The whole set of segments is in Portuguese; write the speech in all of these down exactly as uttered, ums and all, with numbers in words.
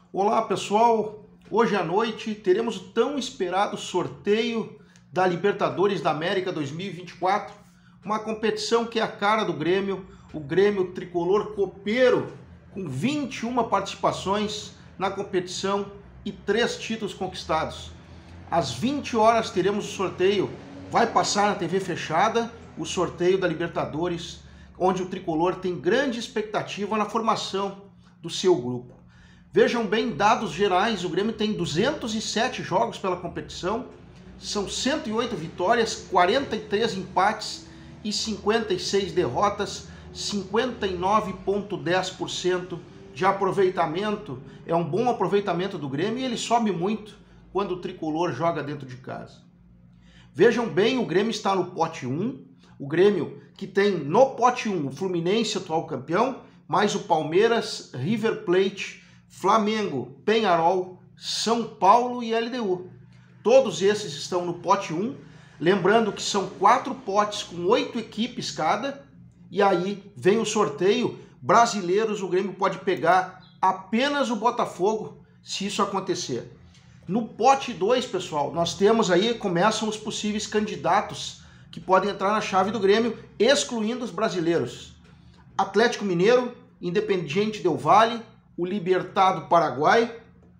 Olá pessoal, hoje à noite teremos o tão esperado sorteio da Libertadores da América dois mil e vinte e quatro, uma competição que é a cara do Grêmio, o Grêmio tricolor copeiro, com vinte e uma participações na competição e três títulos conquistados. Às vinte horas teremos o sorteio, vai passar na T V fechada, o sorteio da Libertadores, onde o tricolor tem grande expectativa na formação do seu grupo. Vejam bem, dados gerais, o Grêmio tem duzentos e sete jogos pela competição, são cento e oito vitórias, quarenta e três empates e cinquenta e seis derrotas, cinquenta e nove vírgula dez por cento de aproveitamento. É um bom aproveitamento do Grêmio e ele sobe muito quando o tricolor joga dentro de casa. Vejam bem, o Grêmio está no pote um, o Grêmio que tem no pote um o Fluminense, atual campeão, mais o Palmeiras, River Plate, Flamengo, Peñarol, São Paulo e L D U. Todos esses estão no pote um, lembrando que são quatro potes com oito equipes cada, e aí vem o sorteio. Brasileiros, o Grêmio pode pegar apenas o Botafogo, se isso acontecer. No pote dois, pessoal, nós temos aí, começam os possíveis candidatos que podem entrar na chave do Grêmio, excluindo os brasileiros. Atlético Mineiro, Independiente del Valle, o Libertad do Paraguai,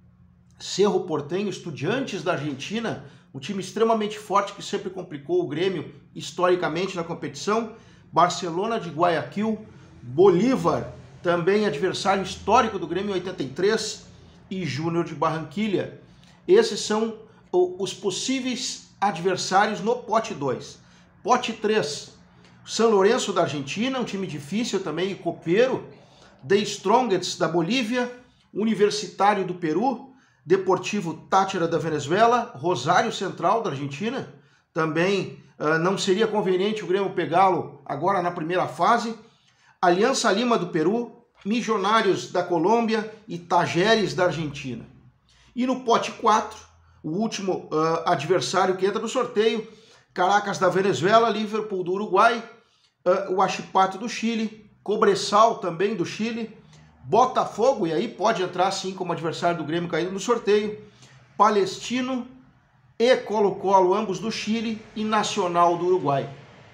Cerro Porteño, Estudiantes da Argentina, um time extremamente forte que sempre complicou o Grêmio historicamente na competição, Barcelona de Guayaquil, Bolívar, também adversário histórico do Grêmio em oitenta e três, e Júnior de Barranquilha. Esses são os possíveis adversários no pote dois. Pote três, São Lourenço da Argentina, um time difícil também e copeiro, The Strongest da Bolívia, Universitário do Peru, Deportivo Táchira da Venezuela, Rosário Central da Argentina, também uh, não seria conveniente o Grêmio pegá-lo agora na primeira fase, Aliança Lima do Peru, Milionários da Colômbia e Tajeres da Argentina. E no pote quatro, o último uh, adversário que entra no sorteio, Caracas da Venezuela, Liverpool do Uruguai, uh, o Huachipato do Chile, Cobresal também do Chile, Botafogo, e aí pode entrar sim como adversário do Grêmio caído no sorteio, Palestino e Colo-Colo, ambos do Chile, e Nacional do Uruguai.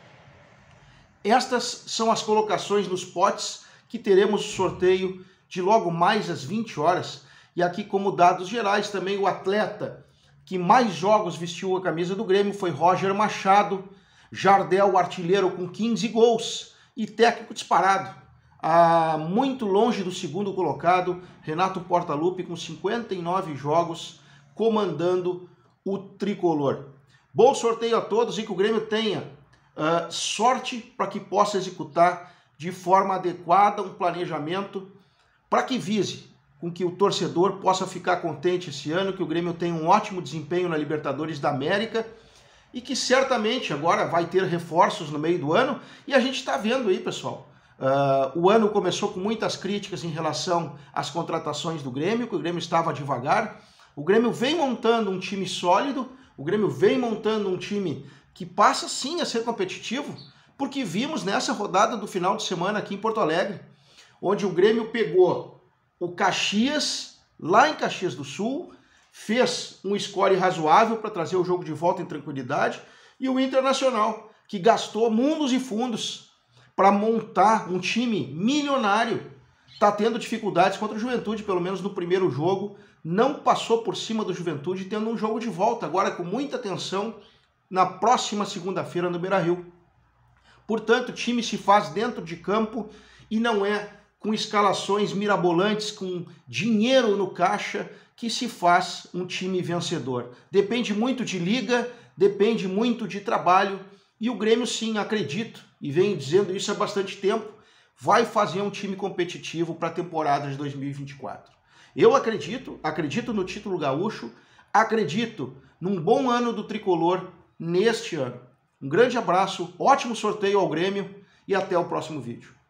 Estas são as colocações nos potes que teremos o sorteio de logo mais às vinte horas, e aqui como dados gerais também o atleta que mais jogos vestiu a camisa do Grêmio foi Roger Machado, Jardel, o artilheiro com quinze gols, e técnico disparado, ah, muito longe do segundo colocado, Renato Portaluppi, com cinquenta e nove jogos, comandando o tricolor. Bom sorteio a todos e que o Grêmio tenha ah, sorte para que possa executar de forma adequada um planejamento para que vise com que o torcedor possa ficar contente esse ano, que o Grêmio tenha um ótimo desempenho na Libertadores da América, e que certamente agora vai ter reforços no meio do ano, e a gente está vendo aí, pessoal. Uh, o ano começou com muitas críticas em relação às contratações do Grêmio, que o Grêmio estava devagar. O Grêmio vem montando um time sólido, o Grêmio vem montando um time que passa sim a ser competitivo, porque vimos nessa rodada do final de semana aqui em Porto Alegre, onde o Grêmio pegou o Caxias, lá em Caxias do Sul, fez um score razoável para trazer o jogo de volta em tranquilidade, e o Internacional, que gastou mundos e fundos para montar um time milionário, está tendo dificuldades contra o Juventude, pelo menos no primeiro jogo, não passou por cima do Juventude, tendo um jogo de volta, agora com muita atenção, na próxima segunda-feira no Beira-Rio. Portanto, o time se faz dentro de campo e não é com escalações mirabolantes, com dinheiro no caixa, que se faz um time vencedor. Depende muito de liga, depende muito de trabalho, e o Grêmio, sim, acredito, e venho dizendo isso há bastante tempo, vai fazer um time competitivo para a temporada de dois mil e vinte e quatro. Eu acredito, acredito no título gaúcho, acredito num bom ano do tricolor neste ano. Um grande abraço, ótimo sorteio ao Grêmio e até o próximo vídeo.